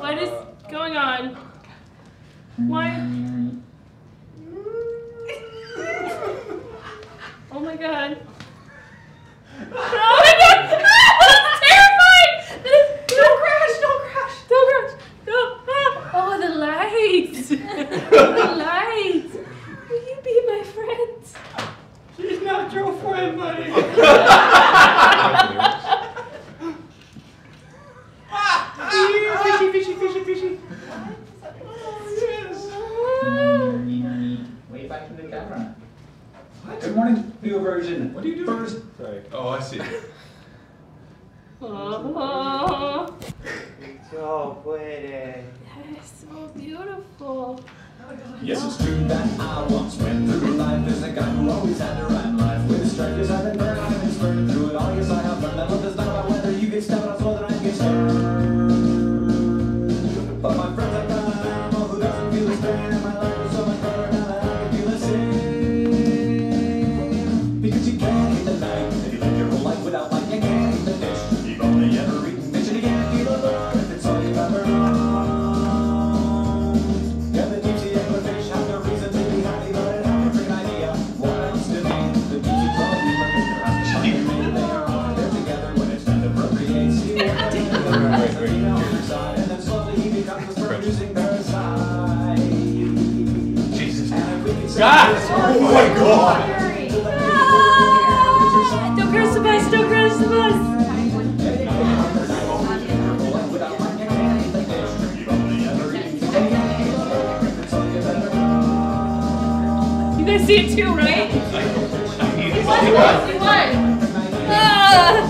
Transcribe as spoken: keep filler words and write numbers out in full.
What is going on? Why? Oh my god. Oh my god! That's terrifying! Don't crash! Don't crash! Don't crash! No! Oh, the lights! The lights! Will you be my friend? She's not your friend, buddy. Fishy, fishy, fishy, fishy. Oh, yes. Way back to the camera. What? Good morning, new version. What do you do first? Sorry. Oh, I see. Oh, So pretty. that is so beautiful. Yes, it's true that I once went through life. There's a guy who always had to rhyme life with his strikers. I've been burned and it's burned through it all. Yes, I have learned that love is not about whether you get stabbed or whether I get stirred. But my friends have found an animal who doesn't feel the strain, and my life is so much better now that I can feel the same. Because you can't hate the night if you live your whole life without light. You can't eat the fish you've only ever eaten fish, and you can't feel the love if it's all you've ever known. Yeah, the deep sea anglerfish have no reason to be happy, but it has a freaking idea. What else to mean? The deep sea claw weaver fish are happy, they are one. They're together when it's time to procreate. See what they're doing, the female on their side, and then slowly he becomes a producing parasite. Jesus. And if we can say God! this, Oh my God! Don't crash the bus! Don't crash the bus! You guys see it too, right? He won! He won! Ah!